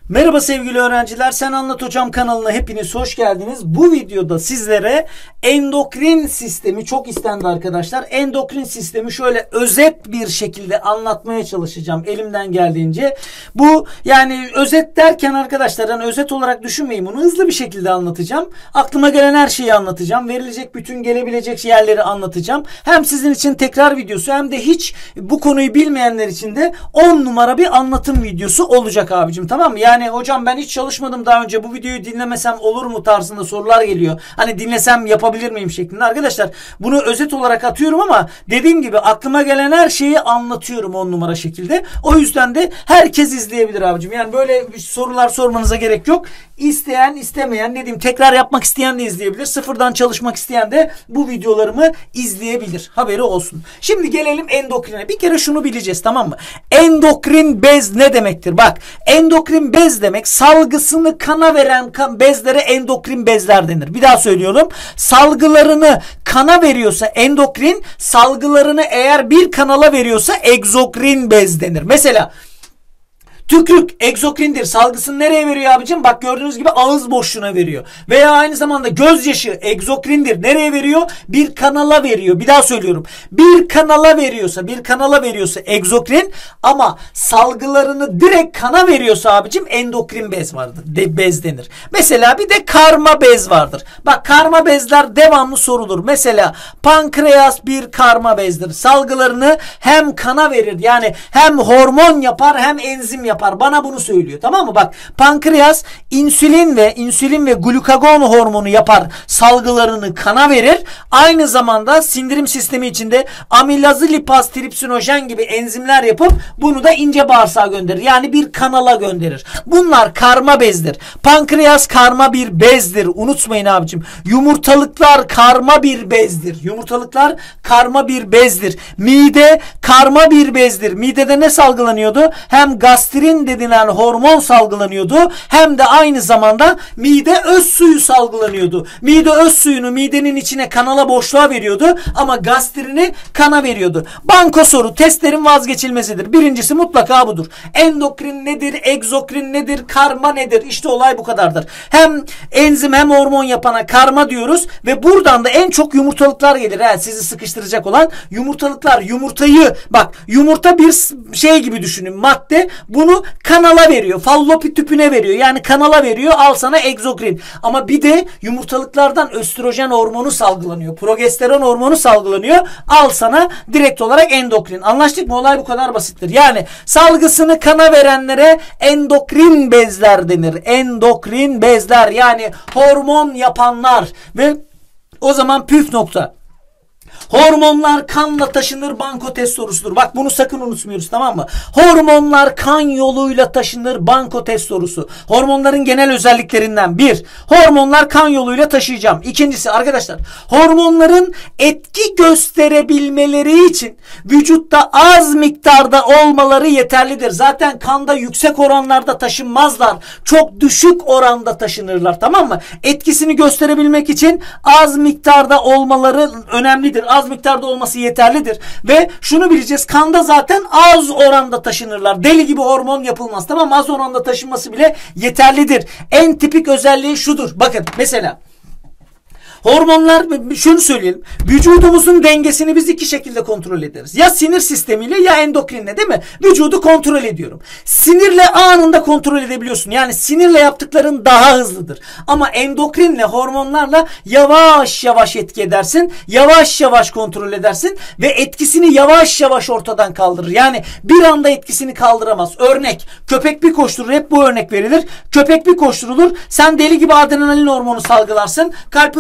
Merhaba sevgili öğrenciler, Sen Anlat Hocam kanalına hepiniz hoş geldiniz. Bu videoda sizlere endokrin sistemi çok istendi arkadaşlar. Endokrin sistemi şöyle özet bir şekilde anlatmaya çalışacağım elimden geldiğince. Bu yani özet derken arkadaşlar hani özet olarak düşünmeyin, bunu hızlı bir şekilde anlatacağım. Aklıma gelen her şeyi anlatacağım. Verilecek bütün gelebilecek yerleri anlatacağım. Hem sizin için tekrar videosu hem de hiç bu konuyu bilmeyenler için de 10 numara bir anlatım videosu olacak abicim, tamam mı? Yani hocam ben hiç çalışmadım daha önce, bu videoyu dinlemesem olur mu tarzında sorular geliyor. Hani dinlesem yapabilir miyim şeklinde. Arkadaşlar bunu özet olarak atıyorum ama dediğim gibi aklıma gelen her şeyi anlatıyorum 10 numara şekilde. O yüzden de herkes izleyebilir abicim. Yani böyle sorular sormanıza gerek yok. İsteyen, istemeyen, ne diyeyim, tekrar yapmak isteyen de izleyebilir. Sıfırdan çalışmak isteyen de bu videolarımı izleyebilir. Haberi olsun. Şimdi gelelim endokrine. Bir kere şunu bileceğiz, tamam mı? Endokrin bez ne demektir? Bak, endokrin bez demek salgısını kana veren bezlere endokrin bezler denir. Bir daha söylüyorum. Salgılarını kana veriyorsa endokrin, salgılarını eğer bir kanala veriyorsa egzokrin bez denir. Mesela tükürük egzokrindir. Salgısını nereye veriyor abicim? Bak gördüğünüz gibi ağız boşluğuna veriyor. Veya aynı zamanda gözyaşı egzokrindir. Nereye veriyor? Bir kanala veriyor. Bir daha söylüyorum. Bir kanala veriyorsa egzokrin, ama salgılarını direkt kana veriyorsa abicim endokrin bez vardır. Bez denir. Mesela bir de karma bez vardır. Bak, karma bezler devamlı sorulur. Mesela pankreas bir karma bezdir. Salgılarını hem kana verir, yani hem hormon yapar hem enzim yapar. Bana bunu söylüyor, tamam mı? Bak, pankreas insülin ve glukagon hormonu yapar, salgılarını kana verir. Aynı zamanda sindirim sistemi içinde amilazı, lipaz, tripsinojen gibi enzimler yapıp bunu da ince bağırsağa gönderir. Yani bir kanala gönderir. Bunlar karma bezdir. Pankreas karma bir bezdir. Unutmayın abicim. Yumurtalıklar karma bir bezdir. Mide karma bir bezdir. Midede ne salgılanıyordu? Hem gastrin denilen hormon salgılanıyordu, hem de aynı zamanda mide öz suyu salgılanıyordu. Mide öz suyunu midenin içine, kanala, boşluğa veriyordu ama gastrini kana veriyordu. Banko soru, testlerin vazgeçilmesidir. Birincisi mutlaka budur. Endokrin nedir? Egzokrin nedir? Karma nedir? İşte olay bu kadardır. Hem enzim hem hormon yapana karma diyoruz ve buradan da en çok yumurtalıklar gelir. Sizi sıkıştıracak olan yumurtalıklar. Yumurtayı, bak, yumurta bir şey gibi düşünün, madde. Bunu kanala veriyor. Fallopi tüpüne veriyor. Yani kanala veriyor. Al sana egzokrin. Ama bir de yumurtalıklardan östrojen hormonu salgılanıyor. Progesteron hormonu salgılanıyor. Al sana direkt olarak endokrin. Anlaştık mı? Olay bu kadar basittir. Yani salgısını kana verenlere endokrin bezler denir. Endokrin bezler, yani hormon yapanlar. Ve o zaman püf nokta. Hormonlar kanla taşınır, banko test sorusudur. Bak, bunu sakın unutmuyoruz, tamam mı? Hormonlar kan yoluyla taşınır, banko test sorusu. Hormonların genel özelliklerinden bir, hormonlar kan yoluyla taşıyacağım. İkincisi arkadaşlar, hormonların etki gösterebilmeleri için vücutta az miktarda olmaları yeterlidir. Zaten kanda yüksek oranlarda taşınmazlar. Çok düşük oranda taşınırlar, tamam mı? Etkisini gösterebilmek için az miktarda olmaları önemlidir. Az miktarda olması yeterlidir. Ve şunu bileceğiz. Kanda zaten az oranda taşınırlar. Deli gibi hormon yapılmaz. Tamam mı? Az oranda taşınması bile yeterlidir. En tipik özelliği şudur. Bakın mesela hormonlar, şunu söyleyelim. Vücudumuzun dengesini biz iki şekilde kontrol ederiz. Ya sinir sistemiyle ya endokrinle, değil mi? Vücudu kontrol ediyorum. Sinirle anında kontrol edebiliyorsun. Yani sinirle yaptıkların daha hızlıdır. Ama endokrinle, hormonlarla yavaş yavaş etki edersin. Yavaş yavaş kontrol edersin. Ve etkisini yavaş yavaş ortadan kaldırır. Yani bir anda etkisini kaldıramaz. Örnek, köpek bir koşturur. Hep bu örnek verilir. Köpek bir koşturulur. Sen deli gibi adrenalin hormonu salgılarsın.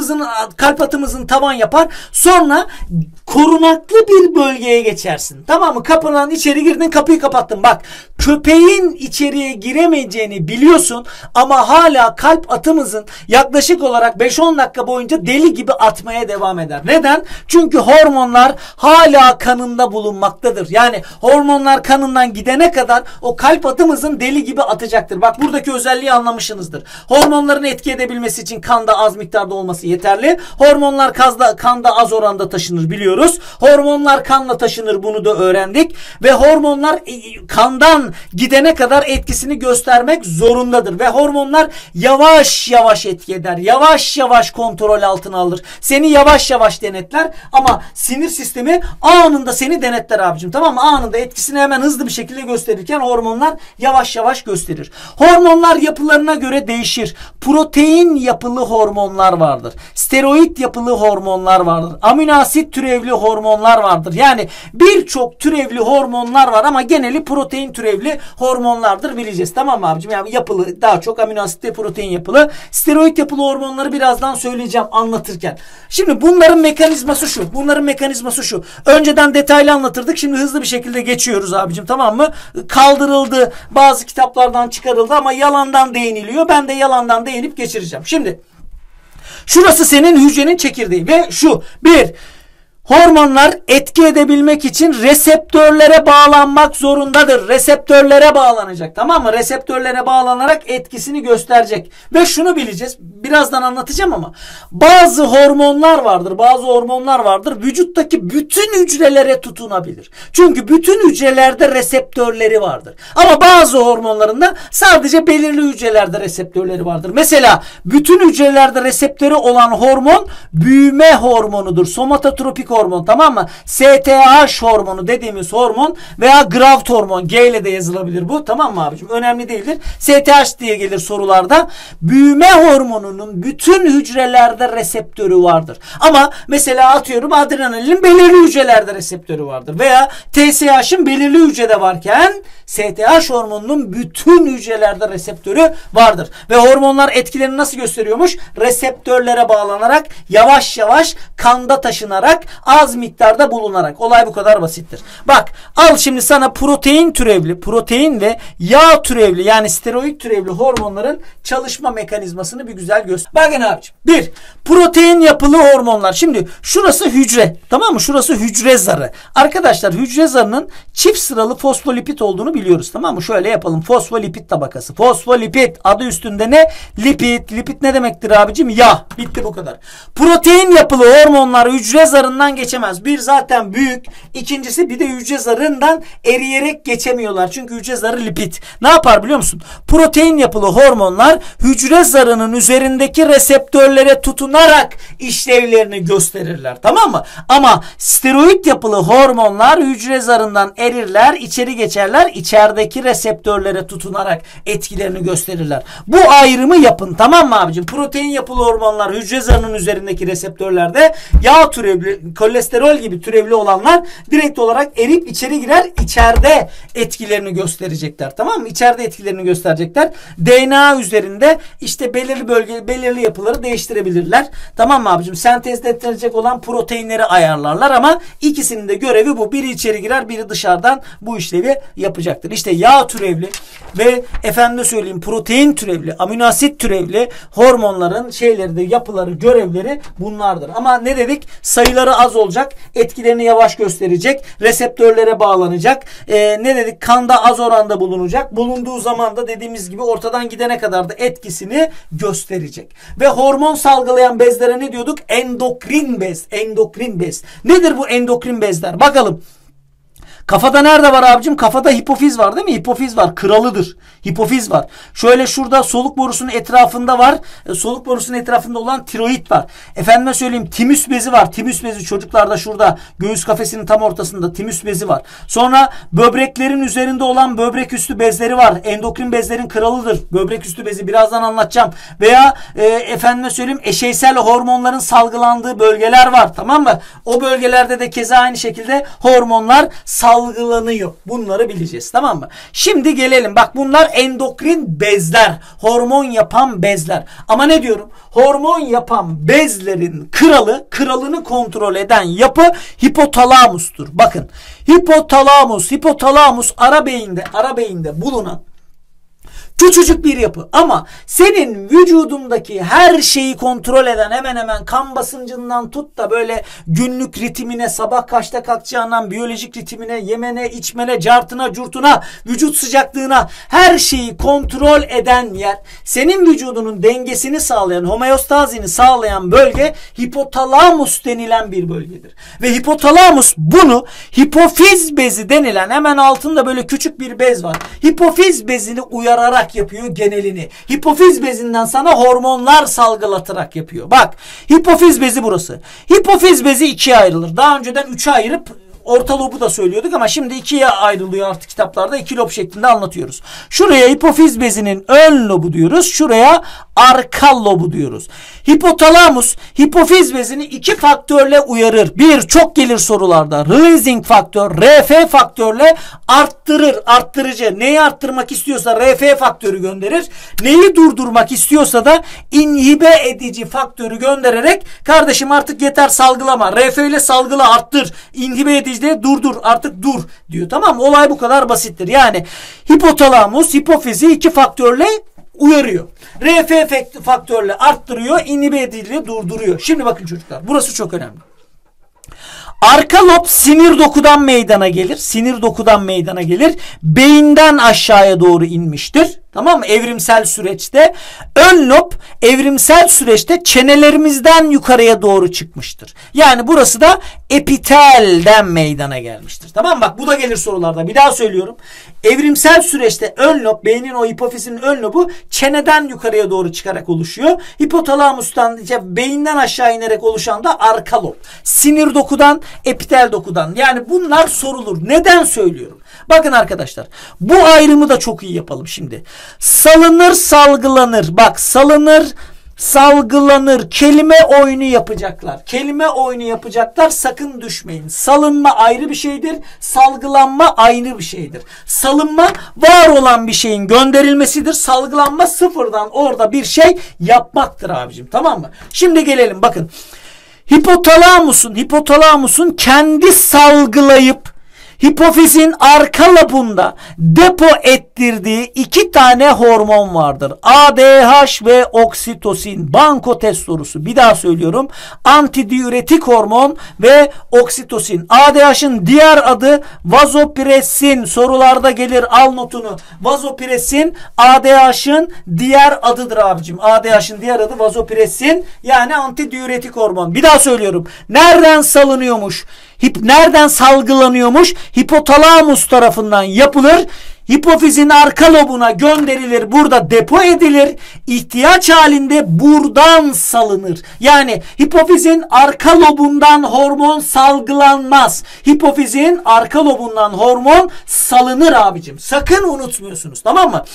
Kalp atımızın tavan yapar. Sonra korunaklı bir bölgeye geçersin. Tamam mı? Kapıdan içeri girdin, kapıyı kapattın. Bak, köpeğin içeriye giremeyeceğini biliyorsun ama hala kalp atımızın yaklaşık olarak 5-10 dakika boyunca deli gibi atmaya devam eder. Neden? Çünkü hormonlar hala kanında bulunmaktadır. Yani hormonlar kanından gidene kadar o kalp atımızın deli gibi atacaktır. Bak, buradaki özelliği anlamışsınızdır. Hormonların etki edebilmesi için kanda az miktarda olması yeterli. Hormonlar kanda az oranda taşınır, biliyoruz. biliyoruz. Hormonlar kanla taşınır, bunu da öğrendik. Ve hormonlar kandan gidene kadar etkisini göstermek zorundadır. Ve hormonlar yavaş yavaş etki eder. Yavaş yavaş kontrol altına alır. Seni yavaş yavaş denetler ama sinir sistemi anında seni denetler abicim. Tamam mı? Anında etkisini hemen hızlı bir şekilde gösterirken hormonlar yavaş yavaş gösterir. Hormonlar yapılarına göre değişir. Protein yapılı hormonlar vardır. Steroid yapılı hormonlar vardır. Amino asit türevli hormonlar vardır. Yani birçok türevli hormonlar var ama geneli protein türevli hormonlardır, bileceğiz. Tamam mı abicim? Yani yapılı, daha çok amino asit ve protein yapılı. Steroid yapılı hormonları birazdan söyleyeceğim anlatırken. Şimdi bunların mekanizması şu. Bunların mekanizması şu. Önceden detaylı anlatırdık. Şimdi hızlı bir şekilde geçiyoruz abicim. Tamam mı? Kaldırıldı. Bazı kitaplardan çıkarıldı ama yalandan değiniliyor. Ben de yalandan değinip geçireceğim. Şimdi şurası senin hücrenin çekirdeği ve şu bir, hormonlar etki edebilmek için reseptörlere bağlanmak zorundadır. Reseptörlere bağlanacak. Tamam mı? Reseptörlere bağlanarak etkisini gösterecek. Ve şunu bileceğiz. Birazdan anlatacağım ama bazı hormonlar vardır. Bazı hormonlar vardır. Vücuttaki bütün hücrelere tutunabilir. Çünkü bütün hücrelerde reseptörleri vardır. Ama bazı hormonların da sadece belirli hücrelerde reseptörleri vardır. Mesela bütün hücrelerde reseptörü olan hormon büyüme hormonudur. Somatotropik hormon, tamam mı? STH hormonu dediğimiz hormon veya growth hormon, G ile de yazılabilir bu, tamam mı abicim? Önemli değildir. STH diye gelir sorularda. Büyüme hormonunun bütün hücrelerde reseptörü vardır. Ama mesela atıyorum adrenalin belirli hücrelerde reseptörü vardır. Veya TSH'ın belirli hücrede varken STH hormonunun bütün hücrelerde reseptörü vardır. Ve hormonlar etkilerini nasıl gösteriyormuş? Reseptörlere bağlanarak, yavaş yavaş kanda taşınarak, az miktarda bulunarak. Olay bu kadar basittir. Bak, al şimdi sana protein türevli, protein ve yağ türevli, yani steroid türevli hormonların çalışma mekanizmasını bir güzel göster. Bakın abiciğim. Bir, protein yapılı hormonlar. Şimdi şurası hücre. Tamam mı? Şurası hücre zarı. Arkadaşlar hücre zarının çift sıralı fosfolipid olduğunu biliyoruz. Tamam mı? Şöyle yapalım. Fosfolipid tabakası. Fosfolipid adı üstünde ne? Lipid. Lipid ne demektir abicim? Yağ. Bitti, bu kadar. Protein yapılı hormonlar hücre zarından geçemez. Bir, zaten büyük. İkincisi bir de hücre zarından eriyerek geçemiyorlar. Çünkü hücre zarı lipid. Ne yapar biliyor musun? Protein yapılı hormonlar hücre zarının üzerindeki reseptörlere tutunarak işlevlerini gösterirler. Tamam mı? Ama steroid yapılı hormonlar hücre zarından erirler, içeri geçerler, içerideki reseptörlere tutunarak etkilerini gösterirler. Bu ayrımı yapın. Tamam mı abicim? Protein yapılı hormonlar hücre zarının üzerindeki reseptörlerde, yağ türevli, kolesterol gibi türevli olanlar direkt olarak erip içeri girer, içeride etkilerini gösterecekler. Tamam mı? İçeride etkilerini gösterecekler. DNA üzerinde işte belirli bölge, belirli yapıları değiştirebilirler. Tamam mı abicim? Sentezlenilecek olan proteinleri ayarlarlar ama ikisinin de görevi bu. Biri içeri girer, biri dışarıdan bu işlevi yapacaktır. İşte yağ türevli ve efendime söyleyeyim protein türevli, amino asit türevli hormonların şeyleri de, yapıları, görevleri bunlardır. Ama ne dedik? Sayıları az olacak, etkilerini yavaş gösterecek, reseptörlere bağlanacak. Ne dedik? Kanda az oranda bulunacak. Bulunduğu zaman da dediğimiz gibi ortadan gidene kadar da etkisini gösterecek. Ve hormon salgılayan bezlere ne diyorduk? Endokrin bez. Endokrin bez. Nedir bu endokrin bezler? Bakalım. Kafada nerede var abicim? Kafada hipofiz var değil mi? Hipofiz var. Kralıdır. Hipofiz var. Şöyle şurada soluk borusunun etrafında var. Soluk borusunun etrafında olan tiroid var. Efendime söyleyeyim timüs bezi var. Timüs bezi çocuklarda şurada. Göğüs kafesinin tam ortasında timüs bezi var. Sonra böbreklerin üzerinde olan böbrek üstü bezleri var. Endokrin bezlerin kralıdır. Böbrek üstü bezi birazdan anlatacağım. Veya efendime söyleyeyim eşeysel hormonların salgılandığı bölgeler var. Tamam mı? O bölgelerde de keza aynı şekilde hormonlar salgılanıyor. Bunları bileceğiz. Tamam mı? Şimdi gelelim. Bak bunlar endokrin bezler. Hormon yapan bezler. Ama ne diyorum? Hormon yapan bezlerin kralını kontrol eden yapı hipotalamustur. Bakın. Hipotalamus ara beyinde bulunan Küçücük bir yapı ama senin vücudundaki her şeyi kontrol eden, hemen hemen kan basıncından tut da böyle günlük ritmine, sabah kaçta kalkacağından biyolojik ritmine, yemene, içmene, cartına, curtuna, vücut sıcaklığına, her şeyi kontrol eden yer, senin vücudunun dengesini sağlayan, homeostazini sağlayan bölge hipotalamus denilen bir bölgedir. Ve hipotalamus bunu hipofiz bezi denilen, hemen altında böyle küçük bir bez var. Hipofiz bezini uyararak yapıyor genelini. Hipofiz bezinden sana hormonlar salgılatarak yapıyor. Bak, hipofiz bezi burası. Hipofiz bezi ikiye ayrılır. Daha önceden üçe ayırıp orta lobu da söylüyorduk ama şimdi ikiye ayrılıyor artık kitaplarda. 2 lob şeklinde anlatıyoruz. Şuraya hipofiz bezinin ön lobu diyoruz. Şuraya arka lobu diyoruz. Hipotalamus hipofiz bezini 2 faktörle uyarır. Bir, çok gelir sorularda. Releasing faktör, RF faktörle arttırır. Arttırıcı. Neyi arttırmak istiyorsa RF faktörü gönderir. Neyi durdurmak istiyorsa da inhibe edici faktörü göndererek, kardeşim artık yeter salgılama. RF ile salgıla, arttır. İnhibe edici de durdur. Artık dur diyor. Tamam mı? Olay bu kadar basittir. Yani hipotalamus hipofizi 2 faktörle uyarıyor. RF faktörle arttırıyor, inhibe edici durduruyor. Şimdi bakın çocuklar, burası çok önemli. Arka lob sinir dokudan meydana gelir. Sinir dokudan meydana gelir. Beyinden aşağıya doğru inmiştir. Tamam mı? Evrimsel süreçte. Ön lob evrimsel süreçte çenelerimizden yukarıya doğru çıkmıştır. Yani burası da epitelden meydana gelmiştir. Tamam mı? Bak, bu da gelir sorularda. Bir daha söylüyorum. Evrimsel süreçte ön lob, beynin o hipofizin ön lobu çeneden yukarıya doğru çıkarak oluşuyor. Hipotalamustan, beyinden aşağı inerek oluşan da arka lob. Sinir dokudan, epitel dokudan. Yani bunlar sorulur. Neden söylüyorum? Bakın arkadaşlar, bu ayrımı da çok iyi yapalım şimdi. Salınır, salgılanır. Bak, salınır, salgılanır. Kelime oyunu yapacaklar. Kelime oyunu yapacaklar. Sakın düşmeyin. Salınma ayrı bir şeydir. Salgılanma ayrı bir şeydir. Salınma var olan bir şeyin gönderilmesidir. Salgılanma sıfırdan orada bir şey yapmaktır abicim. Tamam mı? Şimdi gelelim, bakın. Hipotalamusun kendi salgılayıp hipofizin arka lobunda depo ettirdiği 2 tane hormon vardır. ADH ve oksitosin. Banko test sorusu. Bir daha söylüyorum. Antidiüretik hormon ve oksitosin. ADH'ın diğer adı vazopresin. Sorularda gelir, al notunu. Vazopresin ADH'ın diğer adıdır abicim. ADH'ın diğer adı vazopresin. Yani antidiüretik hormon. Bir daha söylüyorum. Nereden salınıyormuş? Nereden salgılanıyormuş? Hipotalamus tarafından yapılır. Hipofizin arka lobuna gönderilir. Burada depo edilir. İhtiyaç halinde buradan salınır. Yani hipofizin arka lobundan hormon salgılanmaz. Hipofizin arka lobundan hormon salınır abicim. Sakın unutmuyorsunuz. Tamam mı?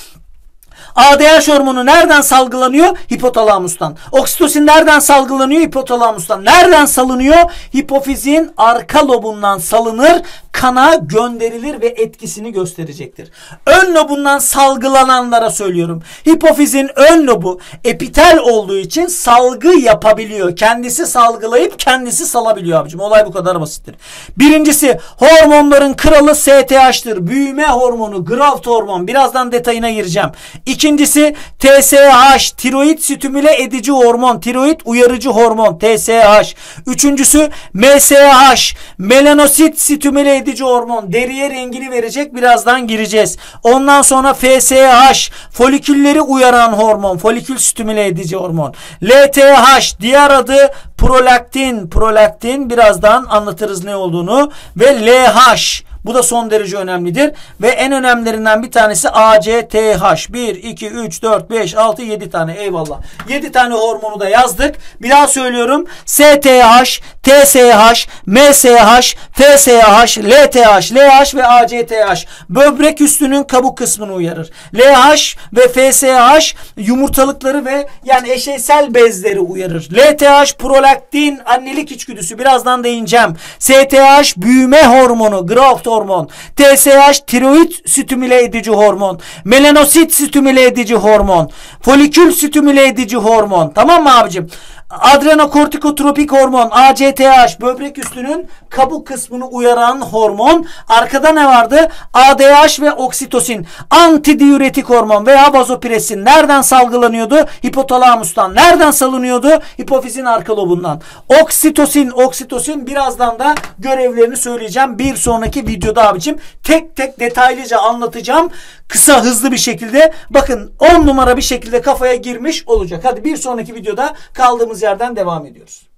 ADH hormonu nereden salgılanıyor? Hipotalamustan. Oksitosin nereden salgılanıyor? Hipotalamustan. Nereden salınıyor? Hipofizin arka lobundan salınır, kana gönderilir ve etkisini gösterecektir. Ön lobundan salgılananlara söylüyorum. Hipofizin ön lobu epitel olduğu için salgı yapabiliyor. Kendisi salgılayıp kendisi salabiliyor abicim. Olay bu kadar basittir. Birincisi, hormonların kralı STH'tır. Büyüme hormonu, growth hormon. Birazdan detayına gireceğim. İkincisi TSH, tiroid stimüle edici hormon, tiroid uyarıcı hormon, TSH. Üçüncüsü MSH, melanosit stimüle edici hormon, deriye rengini verecek, birazdan gireceğiz. Ondan sonra FSH, folikülleri uyaran hormon, folikül stimüle edici hormon. LTH, diğer adı prolaktin, birazdan anlatırız ne olduğunu. Ve LH, bu da son derece önemlidir. Ve en önemlilerinden bir tanesi ACTH. 1, 2, 3, 4, 5, 6, 7 tane. Eyvallah. 7 tane hormonu da yazdık. Bir daha söylüyorum. STH, TSH, MSH, FSH, LTH, LH ve ACTH. Böbrek üstünün kabuk kısmını uyarır. LH ve FSH yumurtalıkları ve yani eşeysel bezleri uyarır. LTH prolaktin, annelik içgüdüsü. Birazdan değineceğim. STH büyüme hormonu, growth hormon. TSH tiroid stimüle edici hormon. Melanosit stimüle edici hormon. Folikül stimüle edici hormon. Tamam mı abicim? Adrenokortikotropik hormon ACTH, böbrek üstünün kabuk kısmını uyaran hormon. Arkada ne vardı? ADH ve oksitosin. Antidiüretik hormon veya vazopresin. Nereden salgılanıyordu? Hipotalamustan. Nereden salınıyordu? Hipofizin arka lobundan. Oksitosin birazdan da görevlerini söyleyeceğim. Bir sonraki videoda abicim tek tek detaylıca anlatacağım. Kısa hızlı bir şekilde. Bakın 10 numara bir şekilde kafaya girmiş olacak. Hadi bir sonraki videoda kaldığımız yerden devam ediyoruz.